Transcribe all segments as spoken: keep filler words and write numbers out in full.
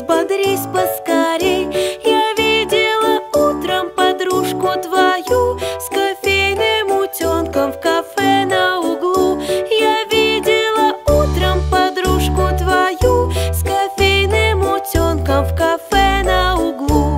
взбодрись поскорей. Я видела утром подружку твою с кофейным утенком в кафе на углу. Я видела утром подружку твою с кофейным утенком в кафе на углу.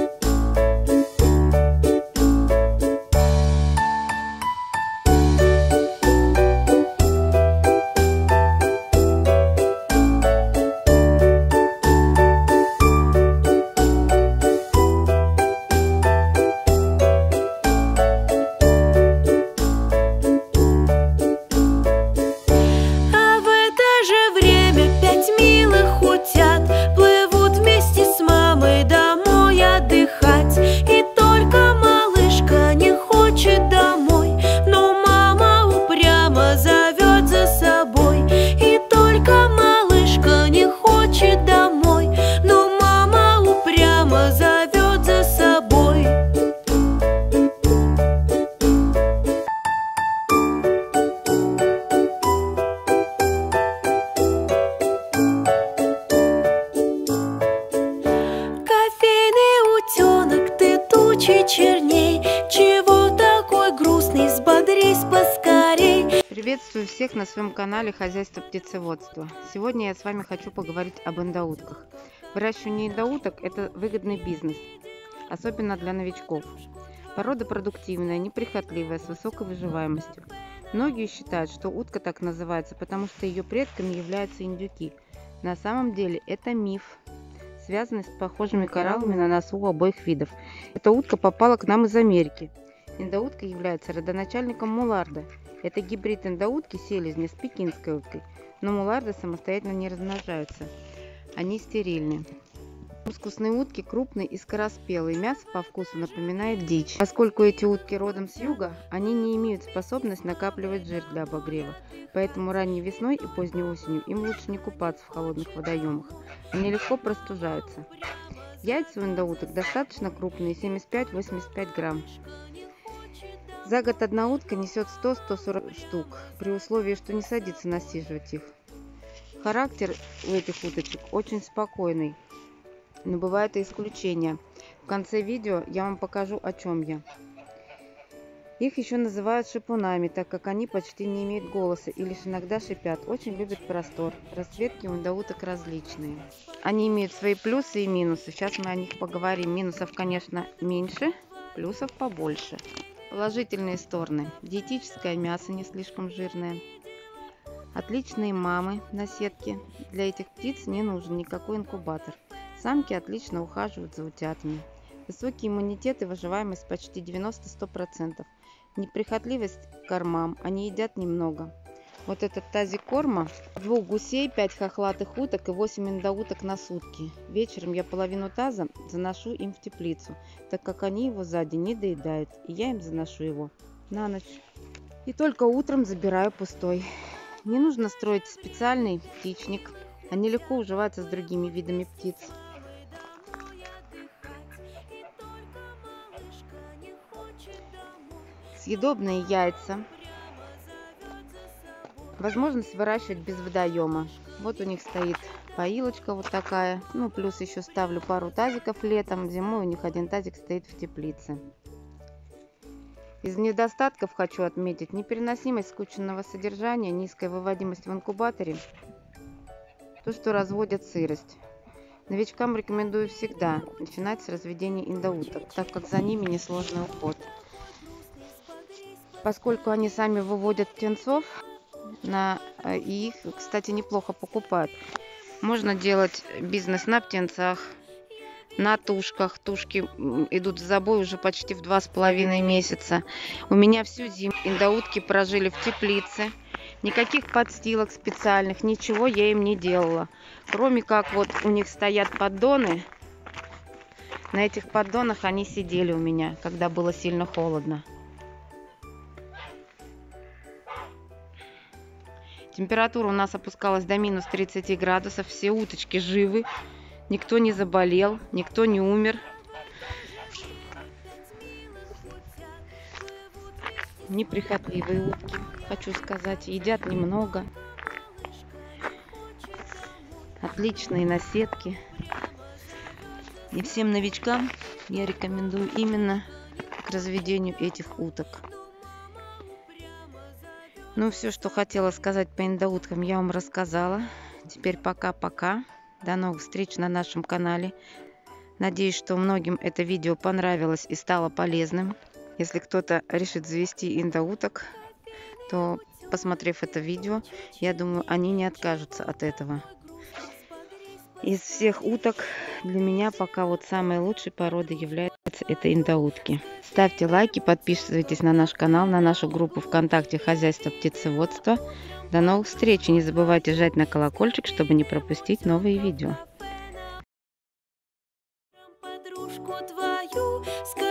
Черней, чего такой грустный, взбодрись поскорей. Приветствую всех на своем канале Хозяйство птицеводства. Сегодня я с вами хочу поговорить об эндоутках. Выращивание эндоуток – это выгодный бизнес, особенно для новичков. Порода продуктивная, неприхотливая, с высокой выживаемостью. Многие считают, что утка так называется, потому что ее предками являются индюки. На самом деле это миф, связанный с похожими кораллами на носу у обоих видов. Эта утка попала к нам из Америки. Эндоутка является родоначальником муларда. Это гибрид эндоутки селезня с пекинской уткой, но муларды самостоятельно не размножаются. Они стерильны. Мускусные утки крупные и скороспелые, мясо по вкусу напоминает дичь. Поскольку эти утки родом с юга, они не имеют способность накапливать жир для обогрева. Поэтому ранней весной и поздней осенью им лучше не купаться в холодных водоемах. Они легко простужаются. Яйца у эндоуток достаточно крупные, семьдесят пять — восемьдесят пять грамм. За год одна утка несет сто — сто сорок штук, при условии, что не садится насиживать их. Характер у этих уточек очень спокойный, но бывают и исключения. В конце видео я вам покажу, о чем я. Их еще называют шипунами, так как они почти не имеют голоса и лишь иногда шипят. Очень любят простор. Расцветки у эндоуток различные. Они имеют свои плюсы и минусы. Сейчас мы о них поговорим. Минусов, конечно, меньше, плюсов побольше. Положительные стороны. Диетическое мясо не слишком жирное. Отличные мамы на сетке. Для этих птиц не нужен никакой инкубатор. Самки отлично ухаживают за утятами. Высокий иммунитет и выживаемость почти девяносто — сто процентов. Неприхотливость к кормам. Они едят немного. Вот этот тазик корма. Двух гусей, пять хохлатых уток и восемь эндоуток на сутки. Вечером я половину таза заношу им в теплицу, так как они его сзади не доедают. И я им заношу его на ночь. И только утром забираю пустой. Не нужно строить специальный птичник. Они легко уживаются с другими видами птиц. Съедобные яйца. Возможность выращивать без водоема. Вот у них стоит поилочка вот такая. Ну, плюс еще ставлю пару тазиков летом. Зимой у них один тазик стоит в теплице. Из недостатков хочу отметить непереносимость скученного содержания, низкая выводимость в инкубаторе. То, что разводят сырость. Новичкам рекомендую всегда начинать с разведения эндоуток, так как за ними несложный уход. Поскольку они сами выводят птенцов, на, и их, кстати, неплохо покупают. Можно делать бизнес на птенцах, на тушках. Тушки идут в забой уже почти в два с половиной месяца. У меня всю зиму эндоутки прожили в теплице. Никаких подстилок специальных, ничего я им не делала. Кроме как вот у них стоят поддоны. На этих поддонах они сидели у меня, когда было сильно холодно. Температура у нас опускалась до минус тридцати градусов. Все уточки живы. Никто не заболел, никто не умер. Неприхотливые утки, хочу сказать. Едят немного. Отличные наседки. И всем новичкам я рекомендую именно к разведению этих уток. Ну, все, что хотела сказать по индоуткам, я вам рассказала. Теперь пока-пока. До новых встреч на нашем канале. Надеюсь, что многим это видео понравилось и стало полезным. Если кто-то решит завести индоуток, то, посмотрев это видео, я думаю, они не откажутся от этого. Из всех уток для меня пока вот самой лучшей породой является это индоутки. Ставьте лайки, подписывайтесь на наш канал, на нашу группу ВКонтакте «Хозяйство птицеводства». До новых встреч! И не забывайте жать на колокольчик, чтобы не пропустить новые видео. Подружку твою,